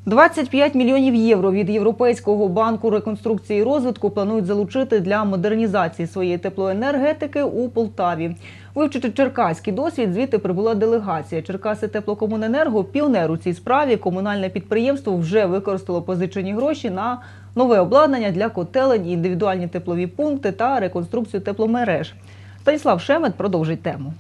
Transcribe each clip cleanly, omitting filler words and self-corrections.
25 мільйонів євро від Європейського банку реконструкції і розвитку планують залучити для модернізації своєї теплоенергетики у Полтаві. Вивчити черкаський досвід звідти прибула делегація. Черкаси Теплокомуненерго – піонер у цій справі. Комунальне підприємство вже використало позичені гроші на нове обладнання для котелень, індивідуальні теплові пункти та реконструкцію тепломереж. Станіслав Шемет продовжить тему.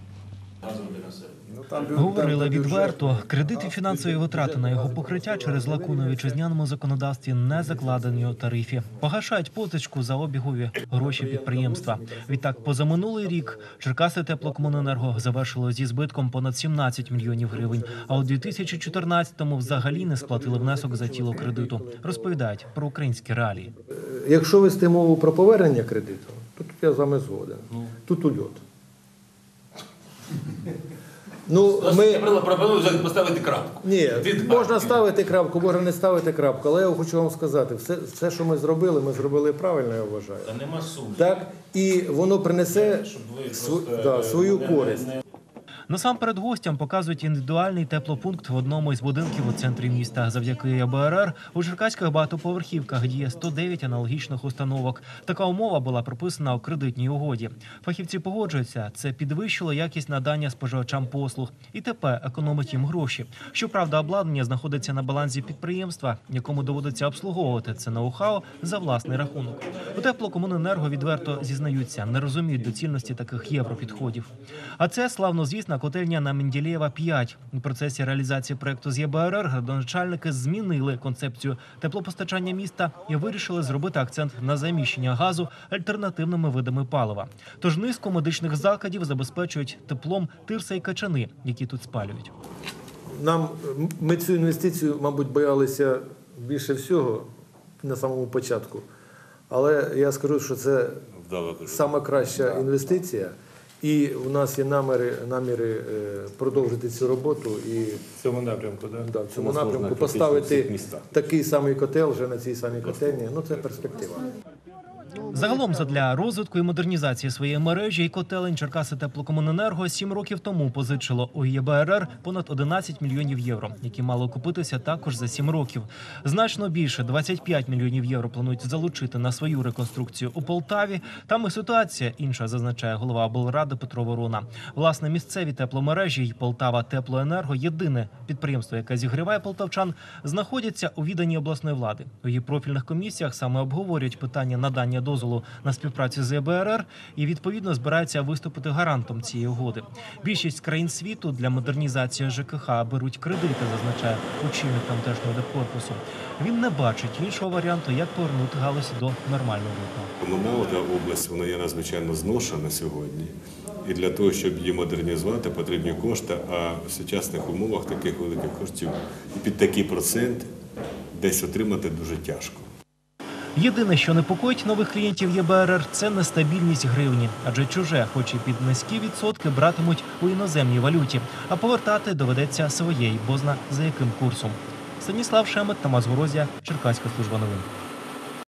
Говорили відверто, кредити, фінансові витрати на його покриття через лакуну у вітчизняному законодавстві не закладені у тарифі. Погашають позичку за обігові гроші підприємства. Відтак, позаминулий рік Черкаси Теплокомуненерго завершило зі збитком понад 17 мільйонів гривень, а у 2014-му взагалі не сплатили внесок за тіло кредиту. Розповідають про українські реалії. Якщо вести мову про повернення кредиту, то тут я з вами згоден. Тут ульот. Я пропоную поставити крапку. Ні, можна ставити крапку, можна не ставити крапку, але я хочу вам сказати, все, що ми зробили правильно, я вважаю. Та нема сумніву. Так, і воно принесе свою користь. Насамперед гостям показують індивідуальний теплопункт в одному із будинків у центрі міста. Завдяки ЄБРР у черкаських багатоповерхівках діє 109 аналогічних установок. Така умова була прописана у кредитній угоді. Фахівці погоджуються, це підвищило якість надання споживачам послуг. І тепер економить їм гроші. Щоправда, обладнання знаходиться на балансі підприємства, якому доводиться обслуговувати це ноу-хау за власний рахунок. У Теплокомуненерго відверто зізнаються, не розуміють доцільності таких європідходів. А це, славнозвісна котельня на Менделєєва 5. У процесі реалізації проєкту з ЄБРР градоначальники змінили концепцію теплопостачання міста і вирішили зробити акцент на заміщення газу альтернативними видами палива. Тож низку медичних закладів забезпечують теплом Тирса і Качани, які тут спалюють. Ми цю інвестицію, мабуть, боялися більше всього на самому початку. Але я скажу, що це сама краща інвестиція. І у нас є наміри продовжити цю роботу і в цьому напрямку, в цьому напрямку поставити такий самий котел вже на цій самій котельні. Це перспектива. Загалом задля розвитку і модернізації своєї мережі і котелень Черкаси Теплокомуненерго 7 років тому позичило у ЄБРР понад 11 мільйонів євро, які мало окупитися також за 7 років. Значно більше – 25 мільйонів євро планують залучити на свою реконструкцію у Полтаві. Там і ситуація інша, зазначає голова облради Петро Ворона. Власне, місцеві тепломережі й Полтава Теплоенерго – єдине підприємство, яке зігріває полтавчан, знаходяться у віданні обласної влади. У її профільних комісіях саме обговорюють питання надання дозволу на співпрацю з ЄБРР і, відповідно, збираються виступити гарантом цієї угоди. Більшість країн світу для модернізації ЖКХ беруть кредити, зазначає очільник тамтешнього депкорпусу. Він не бачить іншого варіанту, як повернути галузь до нормального ритму. Комунальна область, вона є надзвичайно зношена сьогодні. І для того, щоб її модернізувати, потрібні кошти, а в сучасних умовах таких великих коштів і під такий процент десь отримати дуже тяжко. Єдине, що непокоїть нових клієнтів ЄБРР – це нестабільність гривні. Адже чуже, хоч і під низькі відсотки, братимуть у іноземній валюті. А повертати доведеться своєї, бозна за яким курсом. Станіслав Шемет, Тамас Горозія, Черкаська служба новин.